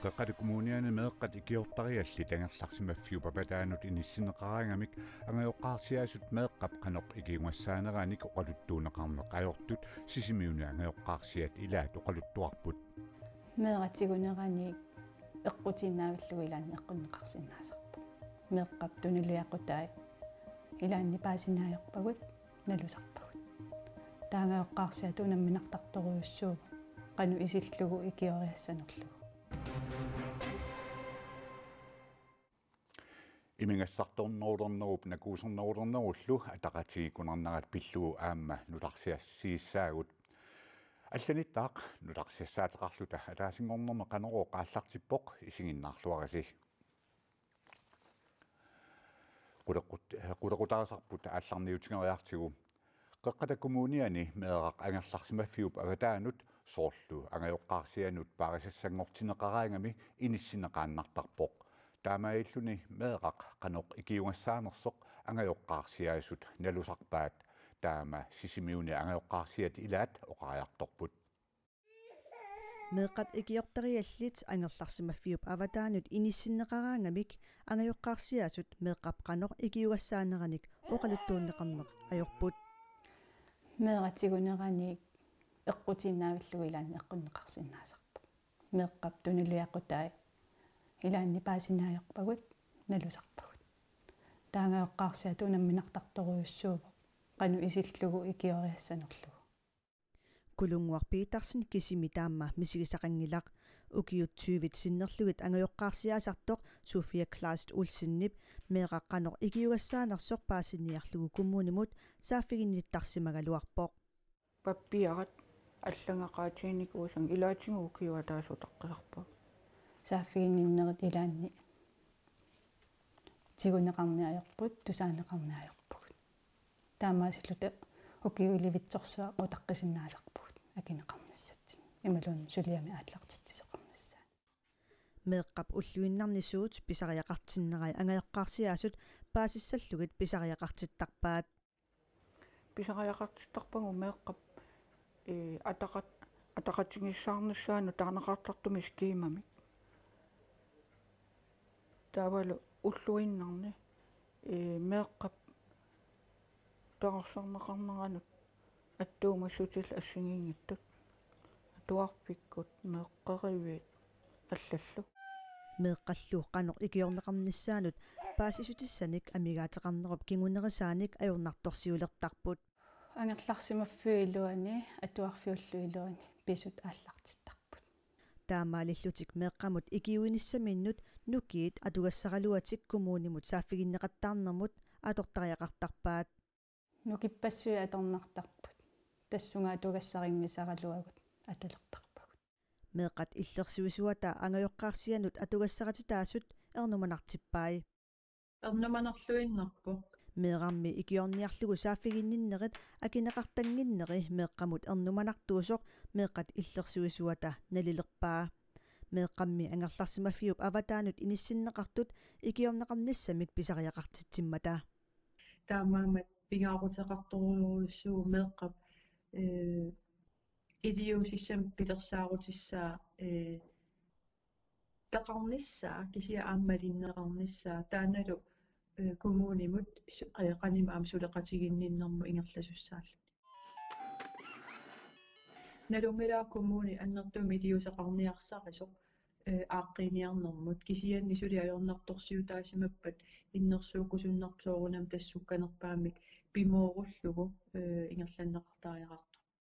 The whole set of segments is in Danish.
Qaqqat kommuniani meeqqat ikiortarialli tangerlarsimaffiupapataanut inissinneqaraangamik angajoqqaarsiaasut meeqqap qanoq ikiungassaaneraanik oqaluttuuneqarneq ajortut sisimiuni angajoqqaarsiat ilaat oqaluttuarput meeqatigunerani eqqutiinnaavalluu ilaanni eqqunneqarsinnaasarpu meeqqap tuniliaqutaai ilaanni paasinaajorpagut nalusarpagut taangajoqqaarsiatu namminartartoruussuu qanu isillugu ikioriassanerlugu imingassartornerullernerup nakuusernerullernerullu ataqatigikunarnarat pilluu aamma nularsiassiissaagut алланиттаақ нуларсиассаатеқарлута алаасингорнерме қанероо қааллартиппоқ исигиннаарлуараси qulaqutaqasarput аалларниутингериартигу qeqqata kommuniani meeqaq angerlarsimaffiup avataanut soorlu angajoqqaarsianut paarisassanngortineqaraangami inissineqaannartarpoq taamailluni meeqaq qanoq ikiungassaanersoq angajoqqaarsiaasut nalusarpaat taama sisimiuni angajoqqaarsiat ilaat oqariartorput meeqat ikiortariallit angerlarsimaffiup avataanut inissinneqaraangamik angajoqqaarsiaasut meeqqap qanoq ikiugassaaneraniq oqaluttuunneqarneq ajorput meeqatigunerani eqqutiinnaavalluu ilaanni eqqunneqarsinnaasarpu meeqqap tuniliaqutaai ilaanni paasinaajorpagut nalusarpagut taangajoqqaarsiatu namminartartoruussuugu qanu isillugu ikioriassanerlugu kulunguarpiitarsin kisimi taamma misigisaqangilaq ukiutsuuvit sinnerlugit angajoqqaarsiaasartoq Sofia Klast ulsinnip meeqaqqanoq ikiugassaanersoq paasiniarlugu kummuunimut saaffiginnittarsimagaluarpoq pappiarat аллангақаатииник уусан илаатингу укиуатаасутаққисарпа saaffiginninnerit ilaanni tiguneqarniajorput tusaanеқарниajorpugut таамаасиллута укиуиливитсорсуа qutaqqisinnaasarpugut акинеқарнассатсин ималуун сулиами ааллартитсисеқарнассаа meeqqap ulluinnarnisuut pisariaqartinnеrai angajoqqaarsiaasut paasissallugit pisariaqartittarpaat писариақартиттарпагу меэққап атақатингиссаарнссаану таанеқартартумис киимами таавалу уллуиннарни меэққап таорсарнеқарнеранут аттуумассутил ассигиингиттут атуарпиккут меэққеривиит аллаллу meeqqalluu qanoq ikiorneqarnissaanut paasisutissaanik amigaatеқарнеруп кигунерисааник ajornartorsiulertarput ангерларсимаффуилуани атуарфиуллуилуани писут ааллартиттарпут таамаалиллутик меэққамут икиуиниссаминнут нукиит атугассаралуатик кумуунимут сааффигиннеқаттаарнермут атортариақартарпаат нукиппассуи аторнартарпут тассунгаа атугассарингисаралуагут атулертарпагут meeqqat иллерсуисуата ангаjoqqaarsianut atugassaratittaasut ernumанартиппаи эрнуманерлуиннарпу meeqarmi ikiorniarlugu saaffiginninnerit akineqartanginneri meeqqamut ernumанартуусоq meeqqat иллерсуисуата налилерпаа meeqqammi angerlarsimaffiup avataanut inissinneqartut ikiorneqarnissamik pisariaqartittimmata таамаамат пингаарутеқарторуйуссуу меэққап идиусиссам питерсаарутиссаа тақарниссаа кисиа ааммалиннеқарниссаа тааналу коммунимут қаним аамсулеқатигинниннэрму ингерласуссааллу налунгилаа коммуни аннертуми идиусеқарниарсарисоқ ааққиниарнэрмут кисианни сули ajornartorsiutaasimapat иннерсуукусуннарпсоорунам тассукканерпаамик пимооруллугу ингерланнеқартариақарто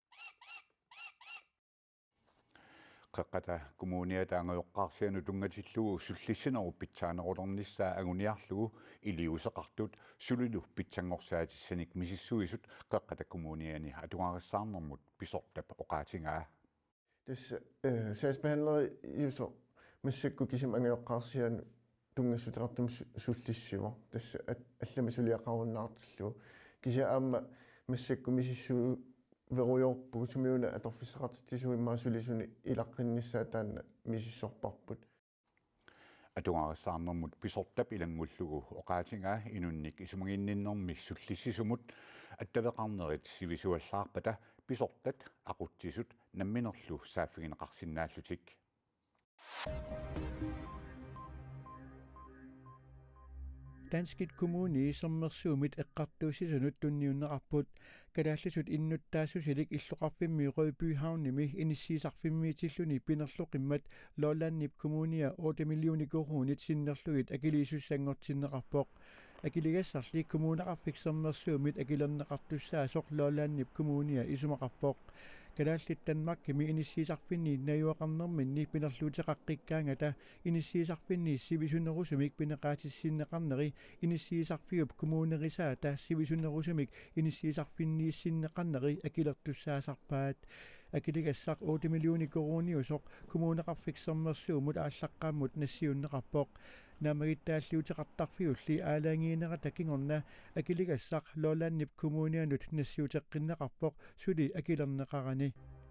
qaqqata kommuniata angajoqqaarsianu tungatillugu sullissaneru pitsaanерулернissaa aguniarlugu iliuseqartut sulilu pitsangorsaatисsanik misissuisut qaqqata kommuniani atugarissaarnermut pisortap oqaatingaa tässä sagsbehandlere juso массакку кисим ангаjoqqaarsianu tungassutiqartum sullissua tässä алламасулиақаруннаартиллу кися аама массакку мисиссуу веруйорпугу сумиуна аторфиссеқартитсуиммаасулисуни илаққиннissaа таана мисиссорпарпут атугариссаарнэрмут писортап илангуллугу оqaатингаа инунник исумагинниннэрми суллиссисумут аттавеқарнерит сивисуаллаарпата писортат ақутсисут намминерлу сааффигинеқарсинааллутик Danskit kommune sommersuumit eqqartuusisunut tunniunneqarput kalaallusut innuttaasusilik illoqarfimmi Rødbyhavnimi inissiisarfimmiitilluni pinerluqimmat Lollandnip kommunia 8 millioni korunit sinnerlugit akiliisussangortinneqarpoq akiligassarli kommuneqarfik sommersuumit akilerneqartussaasoq Lollandnip kommunia isumaqarpoq kalaallit Danmarkimi inissiisarfinni najuaqarnerminni pinerluuteqaqqikkaangata inissiisarfinni sivisunerusumik pineqaatissinneqarneri inissiisarfiup kommunerisaata sivisunerusumik inissiisarfinniissinneqarneri akilertussaasarpaat akiligassaq 8 millioni koruniusoq kommuneqarfik sommersuumut ааllaqqaammut nassiunneqarpoq naamagittaalliuteqartarfiulli aalaangiinerata kingorna akiligassaq Lollandnip kommunianut nassiuteqqinneqarpoq suli akilerneqarani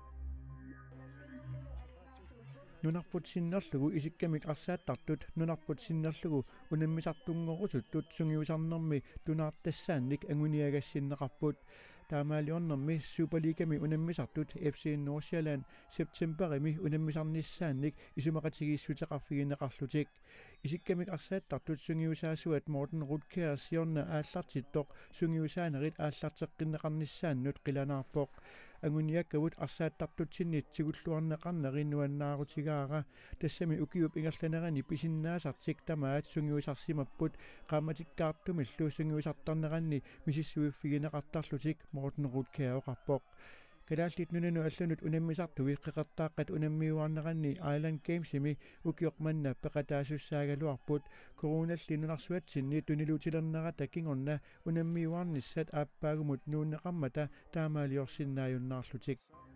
nunarput sinnerlugu isikkamik arsaattartut nunarput sinnerlugu unammisartunngorusutut sungiusarnermi tunaartassaannik anguniagassinneqarput taamaaliornermi Superligami unammisartut FC Nordsjælland septemberimi unammisarnissaannik isumaqatigiissuteqarfigineqarlutik isikkamik arsaattartut sungiusaasuat Morten Rutkjær siorna aallartittoq sungiusaanerit aallarteqqinneqarnissaannut qilanaarpoq anguniakkavut arsaattartutsinnit sigulluarneqarneri nuannaarutigaaqa tassami ukiup ingerlanerani pisinnaasartik tamaat sungiusarsimapput qaamatikkaartumillu sungiusartarneranni misissuiffigineqartarlutik Morten Rutkjæroqarpoq kalaallit nunanu allanut unammisartuvi qeqertaaqqat unammiuarneranni Island Gamesimi ukioqmanna peqataasussaagaluarput koronalli nunarsuatsinni tuniluutilernerata kingorna unammiuarnissat aappаагumut nuunneqarmata taamaaliorsinnaajunnaarlutik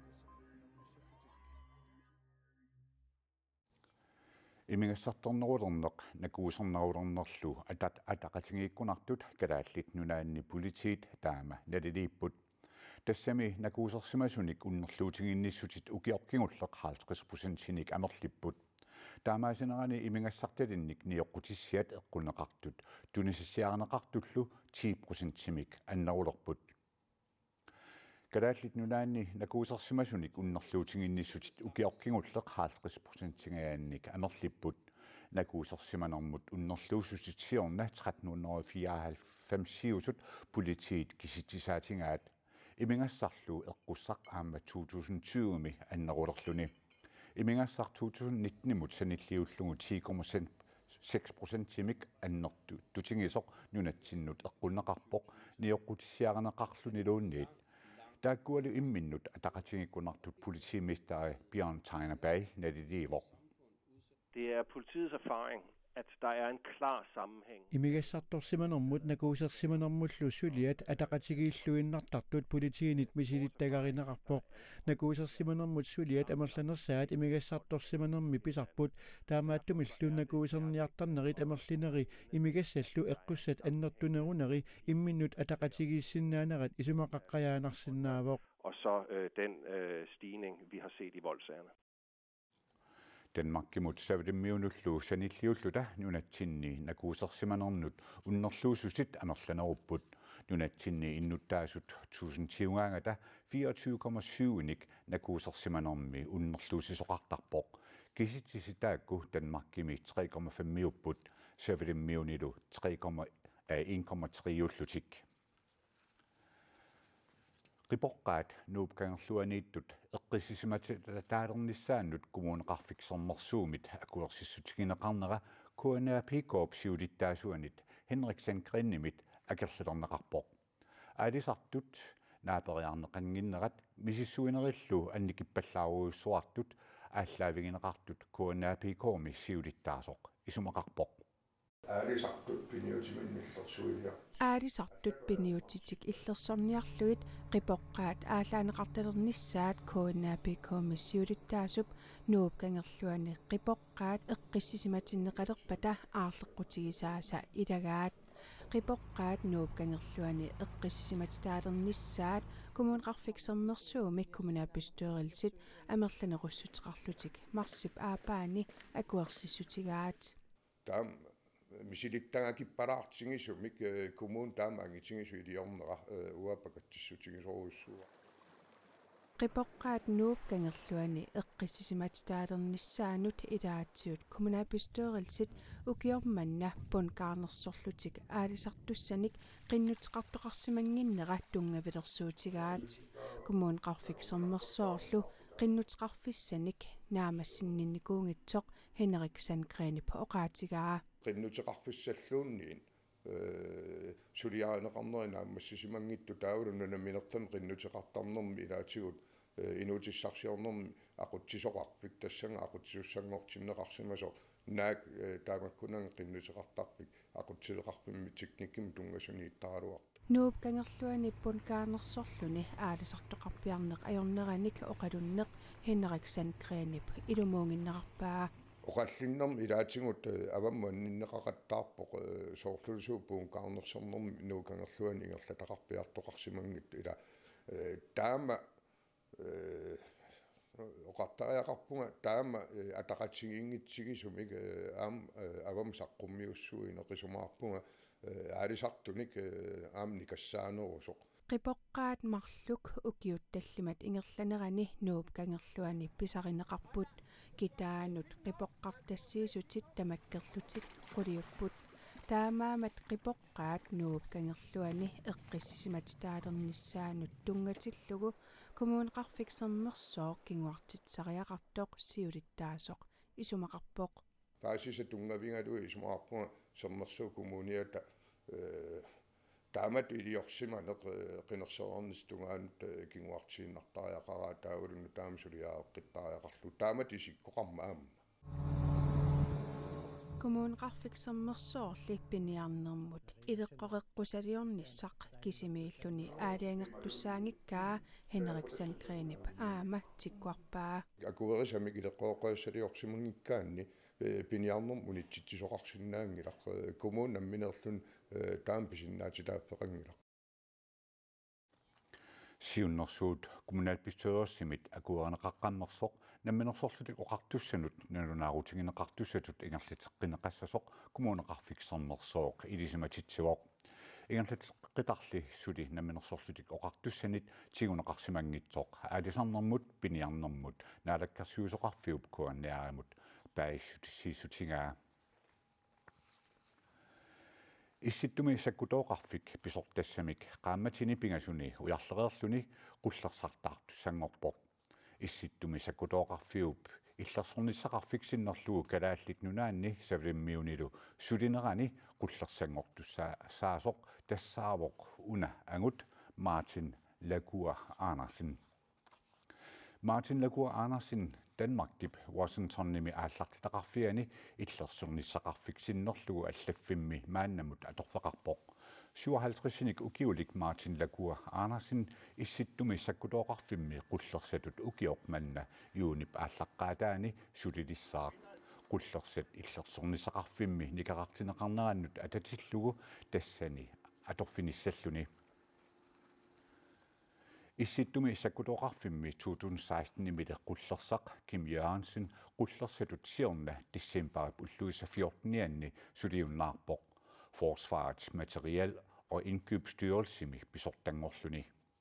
имигассарторнерулернеқ накуусернерулернерлу атақатингииккунартут калааллит нунаанни политиит таама налилииппут тассами накуусерсимасуник уннерлуутингинниссутит укиоркингуллеқ 50% амерлиппут таамаасинерани имигассарталинник ниоққутиссиат эққунеқартут тунисиссиарнеқартуллу 10% аннерулерпут калааллит нунаанни накуусерсимасуник уннерлуутингинниссутит укиоркингуллеқ 50% амерлиппут накуусерсиманермут уннерлуусуситсиорна 1394 политиит киситсисаатингаат имингассарлу эққуссақ аама 2020ми аннерулерлуни имингассар 2019мут саниллиуллугу 10,6%-имик аннерту тутингисоқ нунатсиннут эққуннеқарпоқ ниоққутиссиарнеқарлуни луунниит тааккуали имминнут атақатингиккунартут политимистери Bjørn Tegner Bag налилиивоқ Det er politiets erfaring, at der er en klar sammenhæng. Imigassartorsimanermut nakuusersimanermullu suliat ataqatigiilluinnartartut politiinit misilittagarineqarpoq nakuusersimanermut suliat amerlanersaat imigassartorsimanermi pisarput taamaattumillu nakuuserniartarnerit amerlineri imigassallu eqqussat annertuneruneri imminnut ataqatigiissinnaanarat isumaqaqqajaanarsinnaavoq Og så den stigning, vi har set i voldssagerne. Danmarkimut savadimmiunullu sanilliulluta nunatsinni nakuusersimanernnut unnerluususit amerlanerupput nunatsinni innuttaasut 1000-tiungaangata 24,7-nik nakuusersimanermi unnerluusisoqartarpoq kisitsisitaakku Danmarkimi 3,5-upput savadimmiunilu 1,3-ullutik qipoqqaat nuupkangerluaniittut eqqissisimataalernnissaannut kommuneqarfiksernersuumit akuersissutigineqarnera KNAP-korp siulittaasuanit Henriksen Grinnimit akerlalerneqarpoq aalisartut naaperiarneqanginnerat misissuinerillu annikippallaaruussuartut ааллаавигинеқартут KNAP-kormi siulittaasoq isumaqarpoq Aarisartut piniutitik illersorniarlugit qipoqqaat aallaanеқарталернissaat KNAP-kormi siulittaasup nuupkangerluani qipoqqaat eqqissisimatinneqalerpata aarleqqutigisaasa ilagaat qipoqqaat nuupkangerluani eqqissisimatitaalernissaat kommuneqarfiksernersuumik kommunaapistøerilsit amerlanerussutiqarlutik marsip aapaani akuersissutigaat tam Qipoqqaat nuup kangerluani eqqissisimatstaalernissaanut ilaatsiut kommunalbestyrelsit ukiormanna punkaarnersorlutik aalisartussanik qinnutеқартоқарсимангиннера тунгаvilерсуутигаат коммуун қарфиксернерсоорlu qinnutеқарфиссаник наамассиннинникуунгитсоқ Henrik Sandgrene på oqaatigaa qinnutеқарфиссаллуунниин сулиаанеқарнерина аммассисимангитту таавалунна минертан qinnutеқартарнерми илаатигут инуутиссарсиорнерми aquttisoqarpik тассанга aquttiussangortinneqarsimasor наак таамаккунан qinnutеқартарпик aquttileqarpimmi tiknikim tungasuniittaraluart нууп кангерлуаниппун каарнерсорлуни аалисартоқарпиарнеқ ajorneranik oqalunneq Henrik Sandgrene илумуунгиннеқарпаа оқаллиннерми илаатигут авамманниннеқақаттаарпоқ соорлулусууппуун каарнерсорнерми нуукангерлуани ингерлатақарпиартоқарсимангит ила таама оқартариақарпунга таама атақатсигингитсигисумик аам авам саққуммиуссуи неқисумаарпунга аалисартуник аам никассаанерусоқ qipoqqaat marluk ukiuttallimat ingerlanerani nuup kangerluani pisarineqarput kitaanut qipoqqartassiisutit tamakkerlutik quliupput taamaamat qipoqqaat nuup kangerluani eqqissisimatstaalernissaanut tungatillugu kommuneqarfiksernersoor kinguartitsariaqartoq siulittaasoq isumaqarpoq paasisa tungavingalui isumaqarpunga sernersuu kommuniata taamat iliorsimaneq qinerserornistungaanut kinguartiinnartariaqaraa taavulunnu taamasuliaaeqqittariaqarlu taamat isikkoqarmaamma kommuneqarfiksernersoorli piniarnermut ileqqoreqqusaliornissaq kisimiilluni aaliangertussaangikkaa Henrik Sandgrene aama tikkuarpaa akuerisamik ileqqooqassaliorsimungikkaanni piniarnerm unitsittisoqarsinnaangilaq kommunamminerlun taampisinnaatitaaffeqangilaq siunnersuut kommunalbestyrelsimit akuerneqaqqannersoq намминерсорлутик оқартуссанут налунаарутингинеқартуссатут ингерлитеққинеқассасоқ коммунеқарфиксернерсооқ илисиматитсивоқ ингерлитеққитарли сули намминерсорлутик оқартуссанит тигунеқарсимангитсоқ аалисарнэрмут пиниарнэрмут наалаккарсиусоқарфиуп куанниарамут паиссутиссиисутингаа исситтуми саккутооқарфик писортассамик qaammatini pingasuni ujarlereerluni qullersartaartussangorpoq исситтуми саккутооқарфиуп иллерсорнissaqarfiksinnerlugu kalaallik nunaanni savlimmiunilу сулинерани qullersangortussaasoq tassaavoq una angut Martin Lacour Andersen Danmarkdip Washingtonnimi aallartitaqarfiani иллерсорнissaqarfiksinnerlugu allafimmi maannamut atorfeqarpoq 57-ник ukiulik Martin Lacour Andersen исситтуми саккутооқарфимми qullersatut ukiormanna юунip ааллаққаатаани сулилиссаа qullersat иллерсорнissaqarfimmi никақартинеқарнераннут ататиллугу тассани аторфиниссаллуни исситтуми саккутооқарфимми 2016-нимиле qullersaq Kim Jørgensen qullersatut siorna decemberip ulluissafiortnianni suliunnаарpoq Forsvarets materiel og indkøbsstyrelsemi bisortangorluni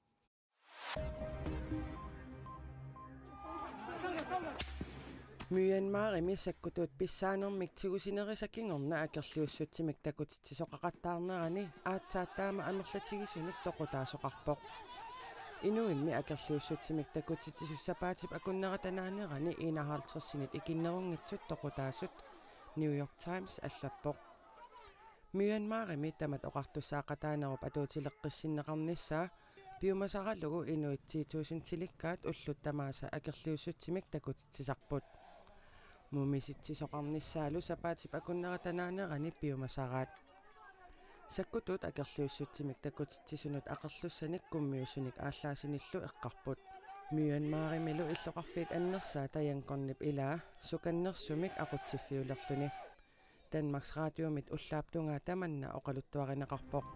Myanmarimi sakkutut pissaanermik tigusinerisakingorna akerliussutsimik takutittisoqaqattaarnerani aatsaattaama amerlatигисуник toqutaasoqarpoq inuimmi akerliussutsimik takutittisussapaatip akunneratanaanерани 51-sinit ikinnerungitsut toqutaasut New York Times allappoq Myanmarimi tamat oqartussaaqataanerup atuutileqqissinneqarnissaa piumasarallugu inuitsiituusintilikkaat ulluttamaasa akerliussutsimik takutitsisarput muumisitsisoqarnissaalu sapaatip akunneratanaanерани piumasaraat sakkutut akerliussutsimik takutitsisunut aqerlussanik kummiusunik ааllaasиниллу eqqarput Myanmarimilu illoqarfiit annersaa tajankornip ilaa sukannersumik aqutsiffiulerluni Danmarks Radiomit ullaaptungaa tamanna oqaluttuarineqarpoq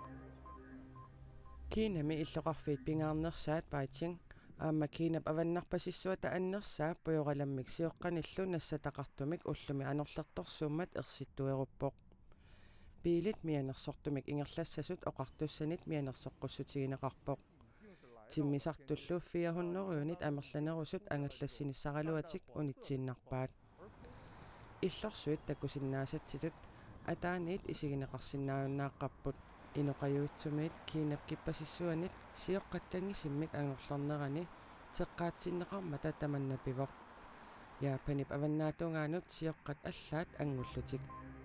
Kiinami illoqarfiit pingaarnersaat Beijing aamma Kiinap avannarpasissuata annersaa pujoqalammik siuqqanillu nassataqartumik ullumi anorlertorsuummat ersittueruppoq Piilit mianersortumik ingerlassasut oqartussanit mianersoqqussutigineqarpoq timmisartullu 400 unit amerlanerusut angallassinisaraluatik unitsiinnarpaat иллорсуит таккусиннаасатситут атааниит исигинеқарсиннааюннааққарпут иноқаюутсумиит кинап киппасиссуанит сиоққаттангисиммик ангорларнерани теққаатсиннеқармата таманнапивоқ яапанип аваннаатунгаанут сиоққат аллаат ангуллутик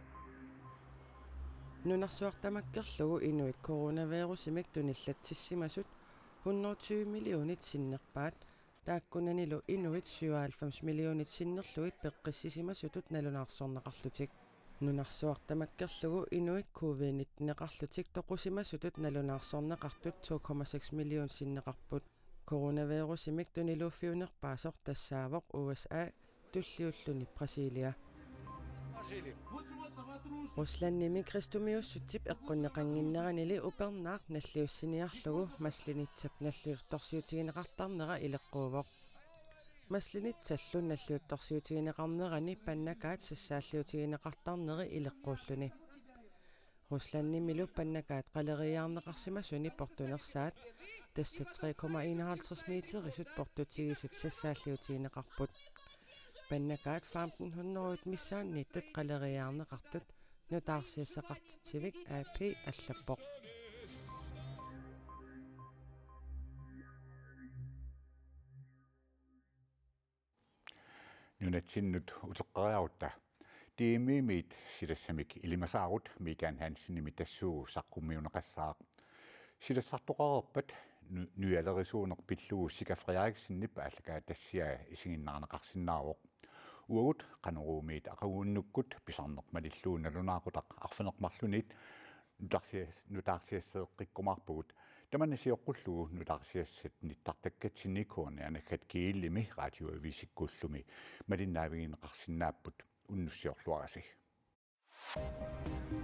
нунарсуартамаккерлугу инуит коронавирусимик туниллатсиссимасут 120 миллионит синнерпаат тааккунанилу инуит 97 миллионит синнерлуит пеққиссисимасутут налунаарсорнеқарлутик нунарсуартамаккерлугу инуит covid-19 тоқусимасутут налунаарсорнеқартут 2,6 миллион синнеқарпут коронавирусимик тунилуффиунерпаасор тассаавоқ USA туллиуллуни Брасилия Русланними кристумиуссутип эққуннеқангиннеранили упернаақ наллиуссиниарлугу маслинитсап наллиутторсиутигинеқартарнера илеққуувоқ маслинитсаллун наллиутторсиутигинеқарнерани паннакаат сассааллиутигинеқартарнери илеққууллуни Русланнимилу паннакаат қалериаарнеқарсимасуни портунерсаат тасса 3,51 метерисут портутигисут сассааллиутигинеқарпут паннакаат 1500 миссаанниттут қалериаарнеқартут нутаарсиассақартитсивик AP аллаппоқ нунатсиннут утеққариарутта тиимимит силассамик илимасаарут Миган Хансиними тассуу саққуммиунеқассаақ силассартоқарерпат нуялерисуунеқ пиллугу сикафриаагсиннип ааллакаа тассиа исигиннаарнеқарсинаавоқ уагут канеруумиит ақагууннуккут писарнеқмалиллууналунаақутақ арфанеқмарлунит нутаарсиассеэққиккумаарпугут таманнисиоққуллугу нутаарсиассат ниттартаккатсинникуурни анаггат кииллими радиоависиккууллуми малиннаавигинеқарсинааппут уннуссиорлуараси